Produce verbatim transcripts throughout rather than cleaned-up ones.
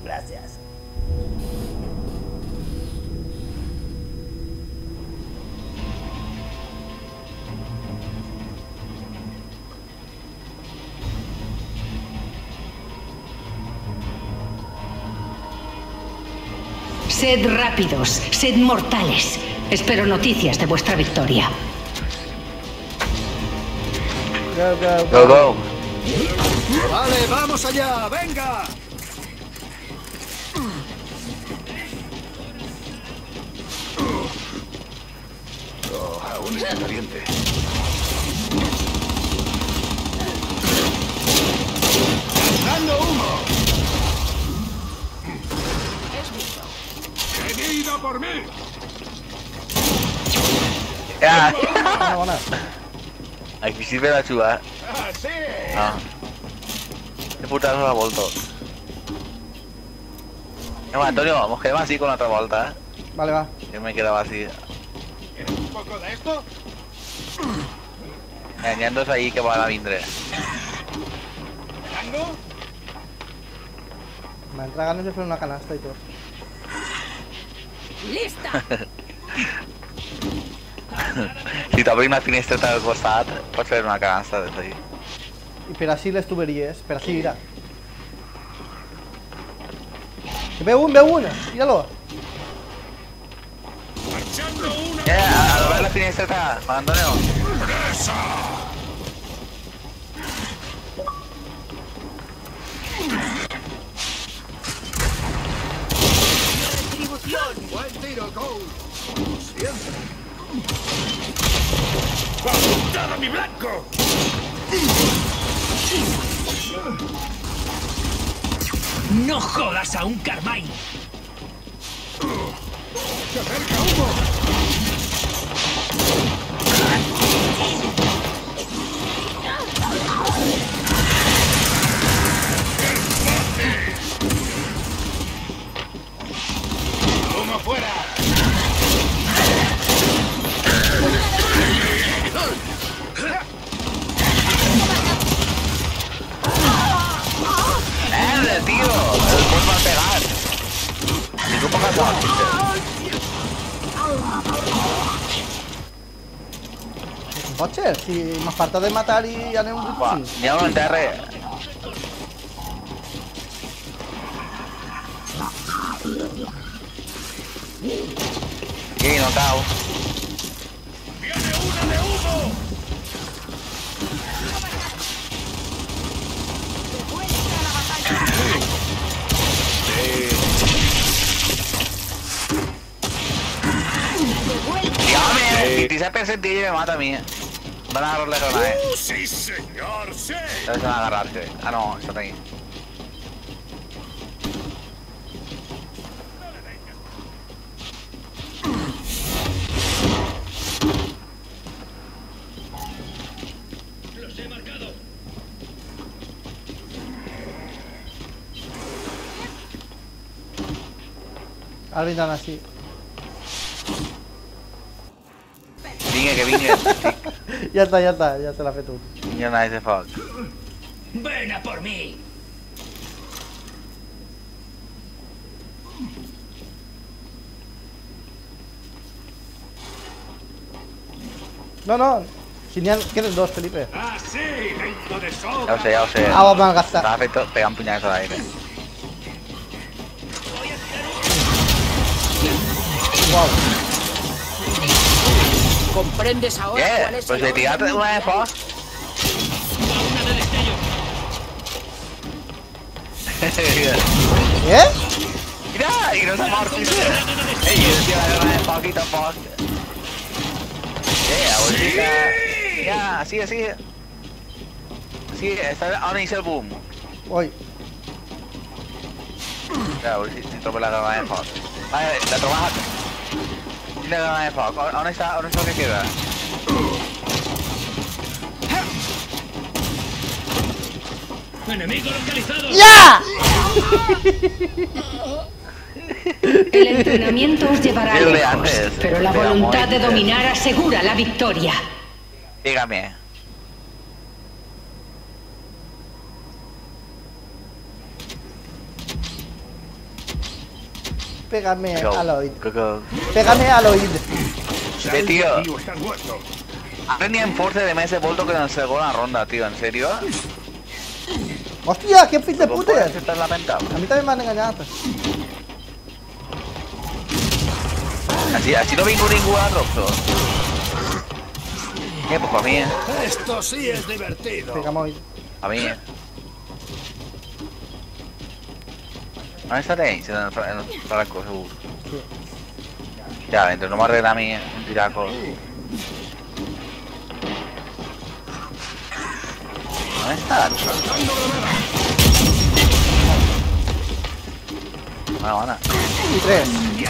Gracias. Sed rápidos, sed mortales. Espero noticias de vuestra victoria. Go, go, Go, go. Vale, vamos allá, venga. Oh, aún está caliente. ¡Dando humo! ¡Venido por mí! Ya. Bona, bona. Aquí sí me la chuva. ¡Ah, sí! Ah. He putat la volta. No, Antonio, nos quedamos así con la otra vuelta, ¿eh? Vale, va. Yo me quedaba así. ¿Quieres un poco de esto? Engañándoos ahí que van a vindre. ¿Tango? Me entra ganas de fer una canasta y todo. ¡Lista! Si t'obri una finestreta al costat, pots fer una canasta des d'ahí. Y per así les tuberías, per así, mira. Ve un, ve una, míralo. ¡Marchando una! Eh, a ver la finestreta, Juan Antonio. ¡Presa! ¡Buen tiro, Cole! ¡Siempre! ¡Apuntado a mi blanco! ¡No jodas a un Carmine! ¡Se acerca humo! ¡Humo fuera! ¡Eh, tío! Después va a pegar. Si tú pongas la Pot ser, si m'aparta de matar i anem un Buah, sí. n'hi ha un en terra. Sí, no cau. ¡Viene una de humo! Dígame, veintiséis por ciento me mata a mí. Van a agarrarle granada, eh. ¡Uh, sí, señor! ¡Sí! Ya se van a agarrarse. Ah, no, está ahí. ¡Los he marcado! Ara vindran així. Vinga, que vinga. Ja està, ja està, ja se l'ha fet un. Vinga, anar de foc. ¡Ven a por mí! No, no, si n'hi ha... Queden dos, Felipe. ¡Ah, sí! ¡Vengo de Ja sobra! ho sé, ja ho sé. Ah, ho van gastar. Estava fet tot pegant punyades a l'aire. Uau. ¿Comprendes ahora Què? cuál es Pues el he tirat orden? una de foc. ¡Va una de destello! Eh? Mira, i no s'ha mort. Ei, jo tio la granada de foc i tampoc. Eh, avui sí que... Ja, sí, sí. Sí, està on és el boom. Ui. Ja, a veure si, si trobo la granada de foc. Vale, l'he trobat. Quina granada de foc? On està, on està el que queda? ¡Enemigo localizado! ¡Ya! El entrenamiento os llevará El de lejos, antes, pero el la de voluntad de Amoy. dominar asegura la victoria. Dígame. Pégame Go. al oído. Go, go. Pégame al oído. Ve, tío. Tío, estás muerto. Tenía en force de mes volto que en la segunda ronda, tío. ¿En serio? Hòstia, quin fill de ¿Cómo puta! puedes estar lamentable? A mi també m'han enganyat. Así, así no vengo ningún a Roxo. ¿Qué? Pues para mí, eh. Esto sí es divertido. Pégame al oído. A mí, eh. ¿Dónde estaréis? En el, fra- en el frasco, seguro. Sí. Ya, mientras no me arregla a mí, eh, un tiraco. ¿Dónde están? Bueno, bueno. I tres.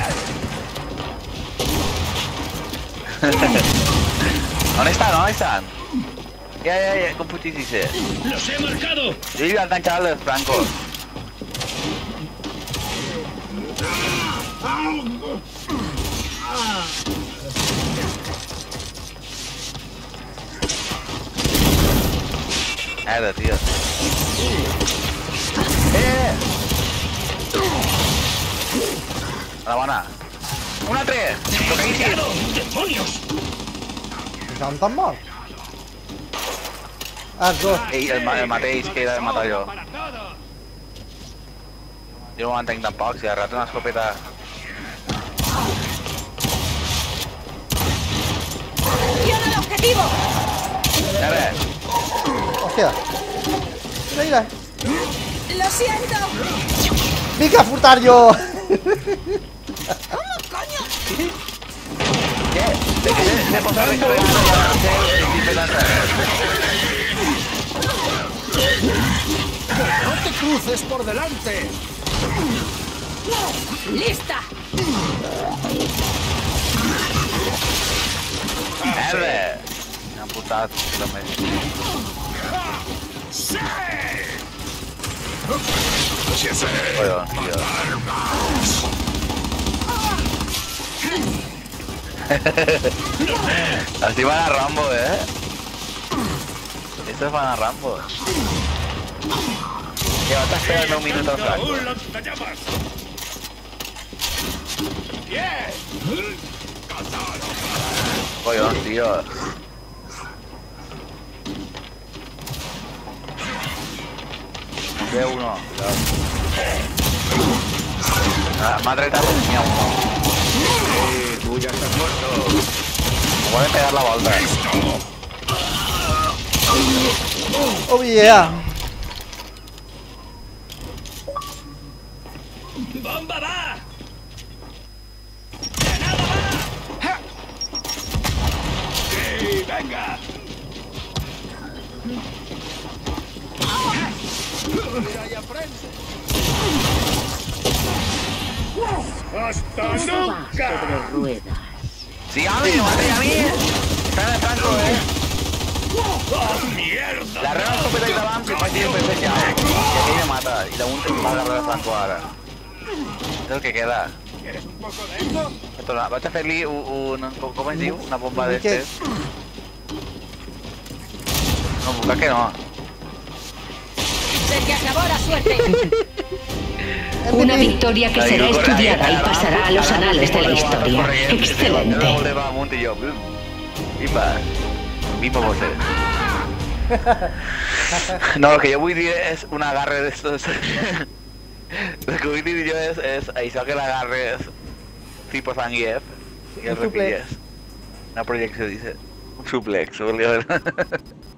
¿Dónde están? ¿Dónde están? Ya, ya, ya, con puticis. ¡Los he marcado! Yo iba a enganchar a los francos. Mierda, tío. ¡Eh! La buena. Una tres. Lo que hice. ¡Demonios! Ja on t'han mort? Ah, dos. Ei, el, ma- el mateix que era de matar jo. Jo no ho entenc tampoc, si de rato una escopeta... ¡Tiene el objetivo! A ver, Hòstia. Mira, mira. ¡Lo siento! Vinc a furtar jo! ¿Cómo coño? què? De què se posa recarregant el seu equip de lanzar? ¡No te cruces por delante! ¡Lista! Merda! M'han putat, també. ¡Sí! Sí, sí. Collons, tio. Así van a Rambo, eh? Estos van a Rambo. Que vas a esperar un minuto al franco. ¡Un lanzallamas! ¡Bien! Collons, tío. Ve uno. Ah, me ha tretado tenía uno. ¡Eh, tú ya estás muerto! Me pueden pegar la volta. Oh yeah! ¡Bomba va! ¡Sí, venga! ¡Mira y aprende! ¡Hasta nunca! Sí, a mí, mate a mí. Está en el franco, eh. ¡Oh, mierda! La reba escopeta y talam que faig siempre especial. Que aquí me mata. Y la un va a agarrar el franco ahora. Es el que queda. ¿Quieres un poco de esto? Esto, vaig a fer-li un, un... Com es diu? Una bomba Un d'estes. No, buscar que no. ¡Se te acabó la suerte! Una victoria que será estudiada y pasará a los anales de la historia. Yo Excelente. voleva amunt i jo. Viva. Viva vosotros. No, lo que yo vull dir és un agarre d'estos. Lo que vull dir jo és, és això que l'agarres tipo Zangief i el Un suplex. repilles. Una projecció, dice. Un suplex, volia dir.